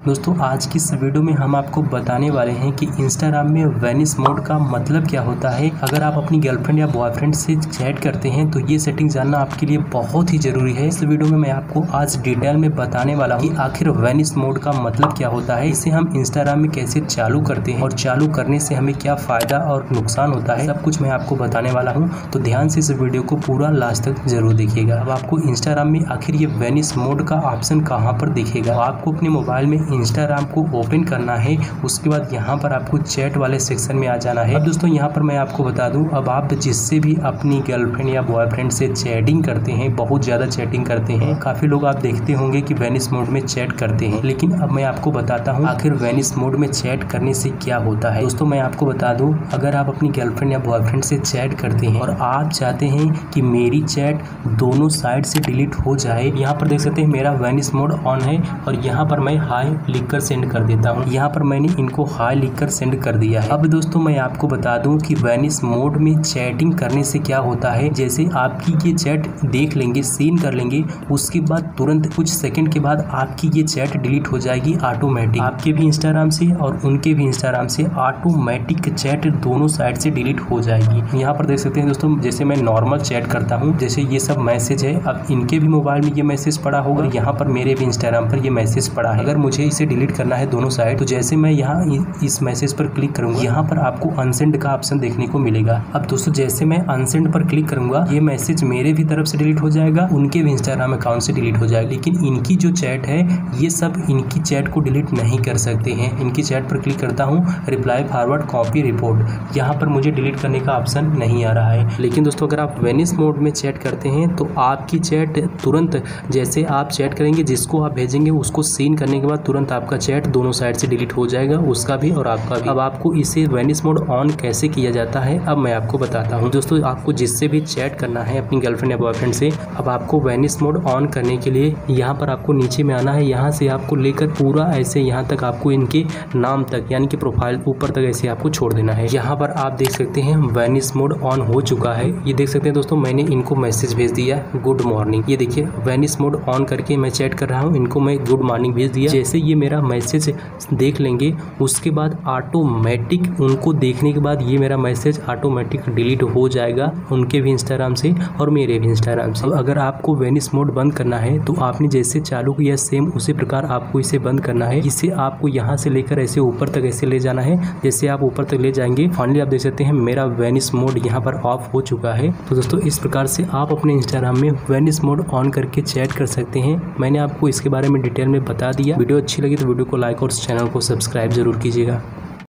दोस्तों आज की इस वीडियो में हम आपको बताने वाले हैं कि इंस्टाग्राम में वैनिश मोड का मतलब क्या होता है। अगर आप अपनी गर्लफ्रेंड या बॉयफ्रेंड से चैट करते हैं तो ये सेटिंग जानना आपके लिए बहुत ही जरूरी है। इस वीडियो में मैं आपको आज डिटेल में बताने वाला हूँ कि आखिर वैनिश मोड का मतलब क्या होता है, इसे हम इंस्टाग्राम में कैसे चालू करते हैं और चालू करने से हमें क्या फायदा और नुकसान होता है, सब कुछ मैं आपको बताने वाला हूँ। तो ध्यान से इस वीडियो को पूरा लास्ट तक जरूर देखिएगा। अब आपको इंस्टाग्राम में आखिर ये वैनिश मोड का ऑप्शन कहाँ पर दिखेगा। आपको अपने मोबाइल में इंस्टाग्राम को ओपन करना है, उसके बाद यहाँ पर आपको चैट वाले सेक्शन में आ जाना है। अब दोस्तों यहाँ पर मैं आपको बता दूं, अब आप जिससे भी अपनी गर्लफ्रेंड या बॉयफ्रेंड से चैटिंग करते हैं, बहुत ज़्यादा चैटिंग करते हैं, काफ़ी लोग आप देखते होंगे कि वैनिश मोड में चैट करते हैं, लेकिन अब मैं आपको बताता हूँ आखिर वैनिश मोड में चैट करने से क्या होता है। दोस्तों मैं आपको बता दूँ, अगर आप अपनी गर्लफ्रेंड या बॉयफ्रेंड से चैट करते हैं और आप चाहते हैं कि मेरी चैट दोनों साइड से डिलीट हो जाए, यहाँ पर देख सकते हैं मेरा वैनिश मोड ऑन है और यहाँ पर मैं हाई लिखकर सेंड कर देता हूँ। यहाँ पर मैंने इनको हाई लिखकर सेंड कर दिया है। अब दोस्तों मैं आपको बता दूं कि वैनिश मोड में चैटिंग करने से क्या होता है, जैसे आपकी ये चैट देख लेंगे, सीन कर लेंगे, उसके बाद तुरंत कुछ सेकंड के बाद आपकी ये चैट डिलीट हो जाएगी ऑटोमेटिक। आपके भी इंस्टाग्राम से और उनके भी इंस्टाग्राम से ऑटोमेटिक चैट दोनों साइड से डिलीट हो जाएगी। यहाँ पर देख सकते हैं दोस्तों, जैसे मैं नॉर्मल चैट करता हूँ, जैसे ये सब मैसेज है, अब इनके भी मोबाइल में ये मैसेज पड़ा होगा, यहाँ पर मेरे भी इंस्टाग्राम पर ये मैसेज पड़ा है। अगर मुझे इसे डिलीट करना है दोनों साइड, तो जैसे मैं यहाँ इस मैसेज पर क्लिक करूंगा, यहाँ पर आपको अनसेंड का ऑप्शन देखने को मिलेगा। अब दोस्तों जैसे मैं अनसेंड पर क्लिक करूंगा, ये मैसेज मेरे भी तरफ से डिलीट हो जाएगा, उनके भी इंस्टाग्राम अकाउंट से डिलीट हो जाएगा। लेकिन इनकी जो चैट है, ये सब इनकी चैट को डिलीट नहीं कर सकते हैं। इनकी चैट पर क्लिक करता हूँ, रिप्लाई फॉरवर्ड कॉपी रिपोर्ट, यहाँ पर मुझे डिलीट करने का ऑप्शन नहीं आ रहा है। लेकिन दोस्तों अगर आप वैनिश मोड में चैट करते हैं तो आपकी चैट तुरंत, जैसे आप चैट करेंगे, जिसको आप भेजेंगे उसको सीन करने के बाद तुरंत आपका चैट दोनों साइड से डिलीट हो जाएगा, उसका भी और आपका भी। अब आपको इसे वैनिश मोड ऑन कैसे किया जाता है, अब मैं आपको बताता हूँ। दोस्तों आपको जिससे भी चैट करना है अपनी गर्लफ्रेंड या बॉयफ्रेंड से, अब आपको वैनिश मोड ऑन करने के लिए यहाँ पर आपको नीचे में आना है। यहाँ से आपको लेकर पूरा ऐसे यहाँ तक आपको इनके नाम तक, यानी कि प्रोफाइल ऊपर तक ऐसे आपको छोड़ देना है। यहाँ पर आप देख सकते हैं वैनिश मोड ऑन हो चुका है। ये देख सकते हैं दोस्तों, मैंने इनको मैसेज भेज दिया गुड मॉर्निंग। ये देखिए वैनिश मोड ऑन करके मैं चैट कर रहा हूँ, इनको मैं गुड मॉर्निंग भेज दिया। जैसे ये मेरा मैसेज देख लेंगे, उसके बाद ऑटोमेटिक उनको देखने के बाद ये मेरा मैसेज ऑटोमेटिक डिलीट हो जाएगा, उनके भी इंस्टाग्राम से और मेरे भी इंस्टाग्राम से। अगर आपको वैनिश मोड बंद करना है तो आपने जैसे चालू किया सेम उसी प्रकार आपको इसे बंद करना है। इसे आपको यहाँ से लेकर ऐसे ऊपर तक ऐसे ले जाना है। जैसे आप ऊपर तक ले जाएंगे, फाइनली आप देख सकते हैं मेरा वैनिश मोड यहाँ पर ऑफ हो चुका है। तो दोस्तों इस प्रकार से आप अपने इंस्टाग्राम में वैनिश मोड ऑन करके चैट कर सकते हैं। मैंने आपको इसके बारे में डिटेल में बता दिया। वीडियो अच्छी लगी तो वीडियो को लाइक और चैनल को सब्सक्राइब जरूर कीजिएगा।